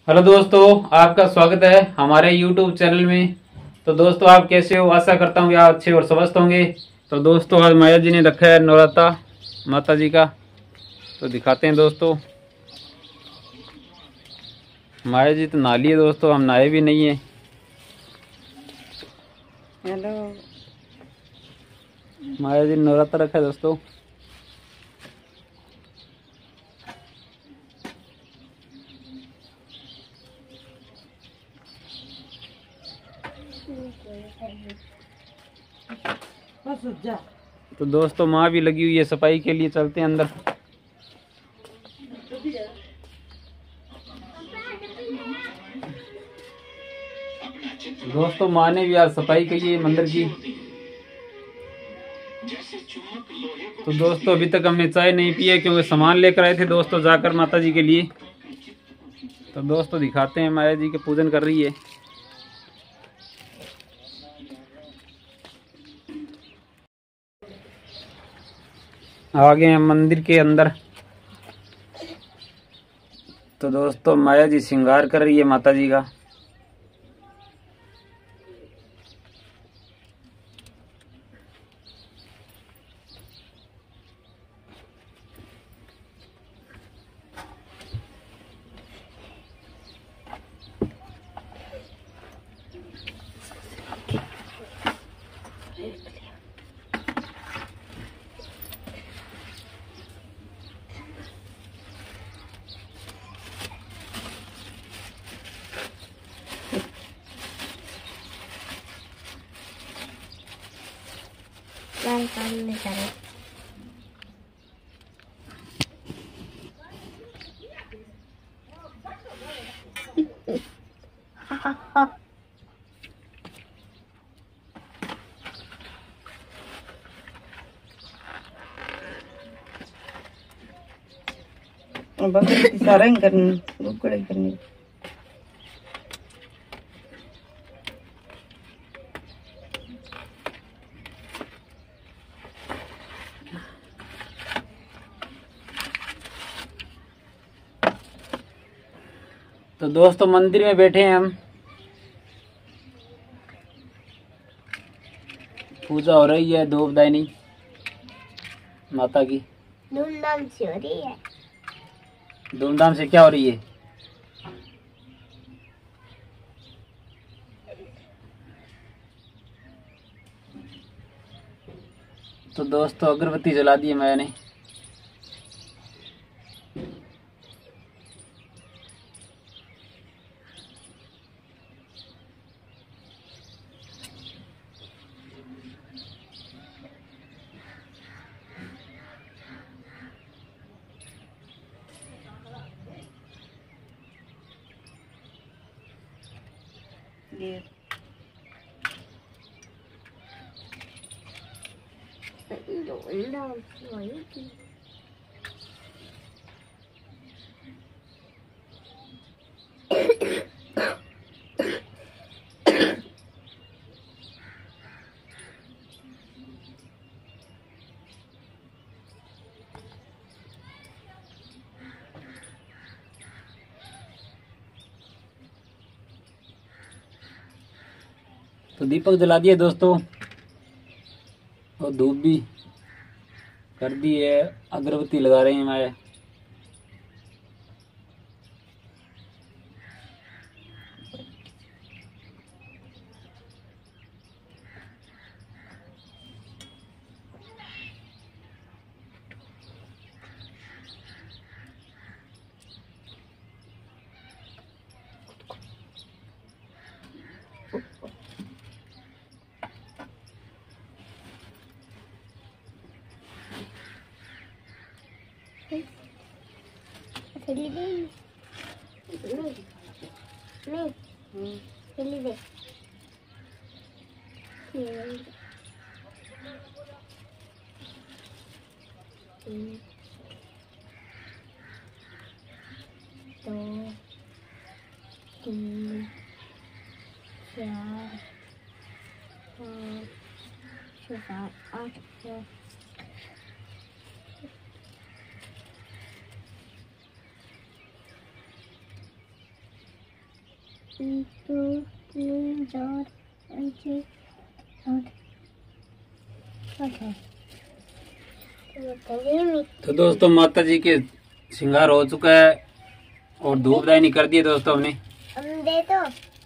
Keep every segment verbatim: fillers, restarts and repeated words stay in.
Hello दोस्तों, आपका स्वागत है हमारे यूट्यूब चैनल में। तो दोस्तों, आप कैसे हो? आशा करता हूँ आप अच्छे और स्वस्थ होंगे। तो दोस्तों, आज माया जी ने रखा है नवराता माता जी का, तो दिखाते हैं दोस्तों। माया जी तो नहा लिए दोस्तों, हम नहाए भी नहीं है। हेलो, माया जी ने नवराता रखा है दोस्तों। बस जा। तो दोस्तों, माँ भी लगी हुई है सफाई के लिए, चलते हैं अंदर। दोस्तों, माँ ने भी आज सफाई की है मंदिर की। तो दोस्तों, अभी तक हमने चाय नहीं पी है क्योंकि सामान लेकर आए थे दोस्तों जाकर माता जी के लिए। तो दोस्तों, दिखाते हैं माया जी के पूजन कर रही है। आ गए हैं मंदिर के अंदर। तो दोस्तों, माया जी श्रृंगार कर रही है माता जी का। लाल काम नहीं करे। बकरी सारा ही करनी, रुकड़े करनी। तो दोस्तों, मंदिर में बैठे हैं हम, पूजा हो रही है धूपदानी माता की। धूमधाम से हो रही है। धूमधाम से क्या हो रही है? तो दोस्तों, अगरबत्ती जला दी है मैंने। ये धूमधाम से होगी। तो दीपक जला दिए दोस्तों, और धूप भी कर दी है। अगरबत्ती लगा रहे हैं मैं। चली दे नहीं नहीं चली दे। तीन दो तीन चार पाँच छः सात आठ नौ। एक दो तीन चार पाँच छः सात आठ है। तो दोस्तों माता जी के श्रृंगार हो चुका है और धूप दानी कर दिए दोस्तों हमने। हम दे दो।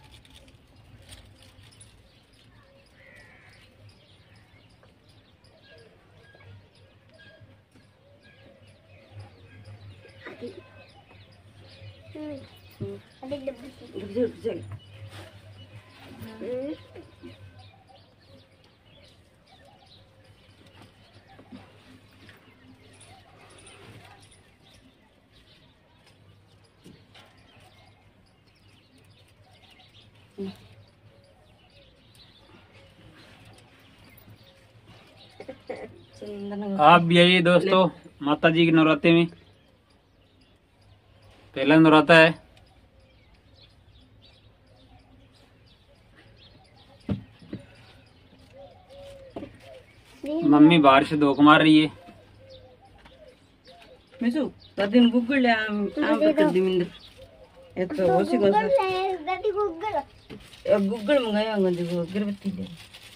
अभी डब्बी रुक जा, रुक जा। चंदन आप भी आइए दोस्तों माता जी के नवरात्रे में। पहला नवराता है। मम्मी बाहर से धोख मार रही है। मिसू दादी गूगल ले आम आम पकड़ दी मिंदर ये तो होसी को दादी गूगल गूगल मंगाया होगा देखो अगरबत्ती ले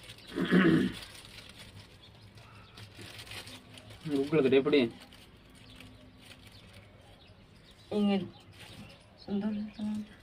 गूगल करे पड़े इंगे सुंदर